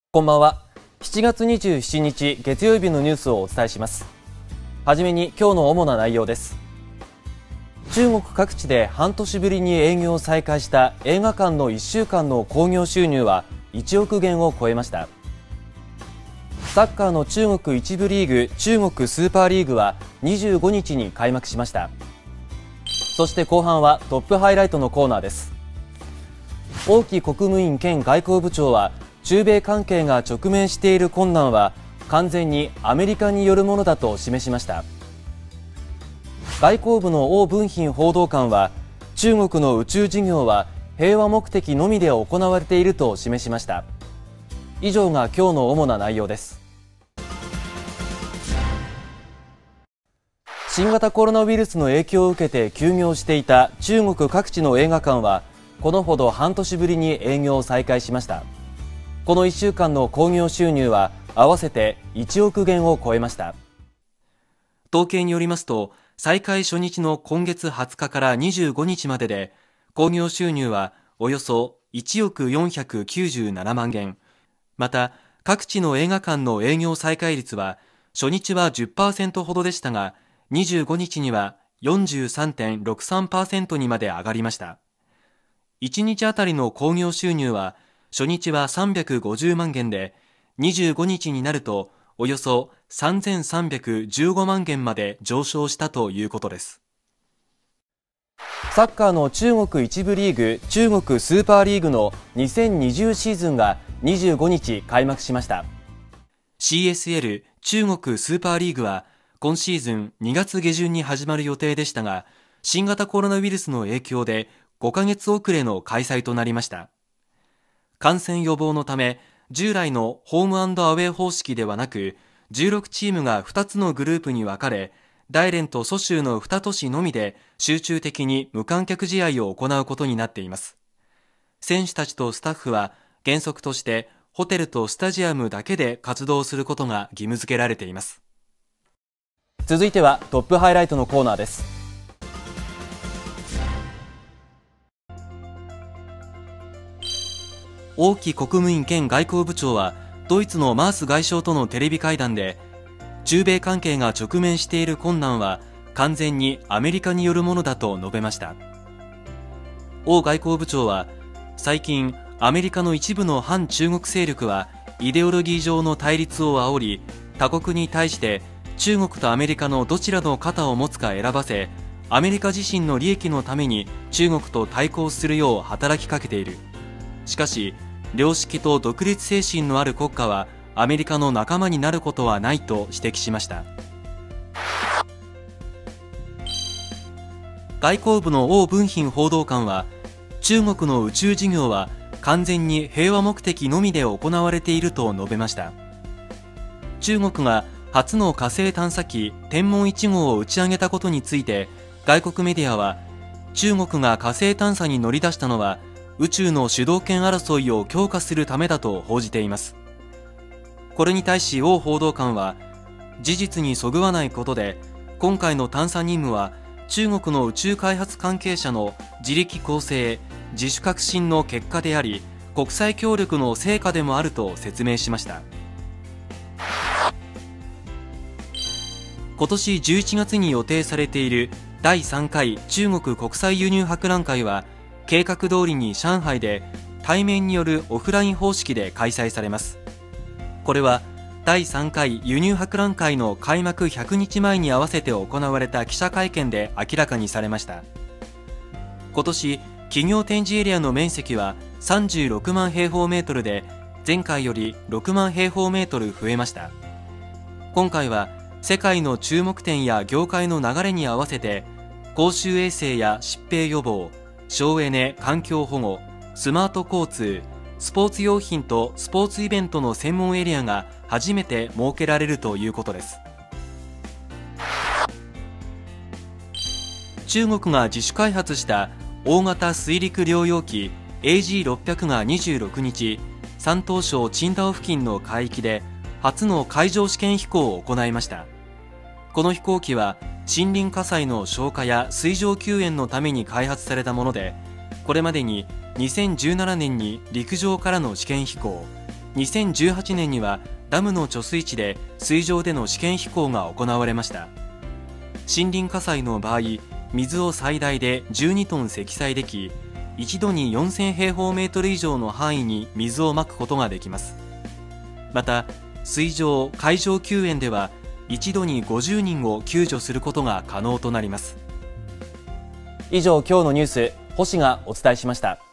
こんばんは。7月27日月曜日のニュースをお伝えします。はじめに今日の主な内容です。中国各地で半年ぶりに営業を再開した映画館の1週間の興行収入は1億元を超えました。サッカーの中国1部リーグ中国スーパーリーグは25日に開幕しました。そして後半はトップハイライトのコーナーです。王毅国務委員兼外交部長は中米関係が直面している困難は完全にアメリカによるものだと示しました。外交部の王文賓報道官は中国の宇宙事業は平和目的のみで行われていると示しました。以上が今日の主な内容です。新型コロナウイルスの影響を受けて休業していた中国各地の映画館はこのほど半年ぶりに営業を再開しました。この1週間の興行収入は合わせて1億元を超えました。統計によりますと、再開初日の今月20日から25日までで興行収入はおよそ1億497万元。また各地の映画館の営業再開率は初日は 10% ほどでしたが、25日には 43.63% にまで上がりました。1日あたりの興行収入は初日は350万元で、25日になるとおよそ3315万元まで上昇したということです。サッカーの中国1部リーグ中国スーパーリーグの2020シーズンが25日開幕しました。 CSL 中国スーパーリーグは今シーズン2月下旬に始まる予定でしたが、新型コロナウイルスの影響で5ヶ月遅れの開催となりました。感染予防のため従来のホーム&アウェー方式ではなく、16チームが2つのグループに分かれ、大連と蘇州の2都市のみで集中的に無観客試合を行うことになっています。選手たちとスタッフは原則としてホテルとスタジアムだけで活動することが義務付けられています。続いてはトップハイライトのコーナーです。王毅国務委員兼外交部長はドイツのマース外相とのテレビ会談で、中米関係が直面している困難は完全にアメリカによるものだと述べました。王外交部長は最近アメリカの一部の反中国勢力はイデオロギー上の対立を煽り、他国に対して中国とアメリカのどちらの肩を持つか選ばせ、アメリカ自身の利益のために中国と対抗するよう働きかけている。しかし良識と独立精神のある国家はアメリカの仲間になることはないと指摘しました。外交部の王文賓報道官は中国の宇宙事業は完全に平和目的のみで行われていると述べました。中国が初の火星探査機天問1号を打ち上げたことについて、外国メディアは中国が火星探査に乗り出したのは宇宙の主導権争いを強化するためだと報じています。これに対し王報道官は、事実にそぐわないことで今回の探査任務は中国の宇宙開発関係者の自力更生自主革新の結果であり、国際協力の成果でもあると説明しました。今年11月に予定されている第3回中国国際輸入博覧会は計画通りに上海で対面によるオフライン方式で開催されます。これは第3回輸入博覧会の開幕100日前に合わせて行われた記者会見で明らかにされました。今年企業展示エリアの面積は36万平方メートルで、前回より6万平方メートル増えました。今回は世界の注目点や業界の流れに合わせて公衆衛生や疾病予防、省エネ・環境保護、スマート交通、スポーツ用品とスポーツイベントの専門エリアが初めて設けられるということです。中国が自主開発した大型水陸両用機 AG600 が26日、山東省青島付近の海域で初の海上試験飛行を行いました。この飛行機は森林火災の消火や水上救援のために開発されたもので、これまでに2017年に陸上からの試験飛行、 2018年にはダムの貯水池で水上での試験飛行が行われました。森林火災の場合、水を最大で12トン積載でき、一度に4000平方メートル以上の範囲に水をまくことができます。また、水上・海上救援では一度に50人を救助することが可能となります。以上、今日のニュース、星がお伝えしました。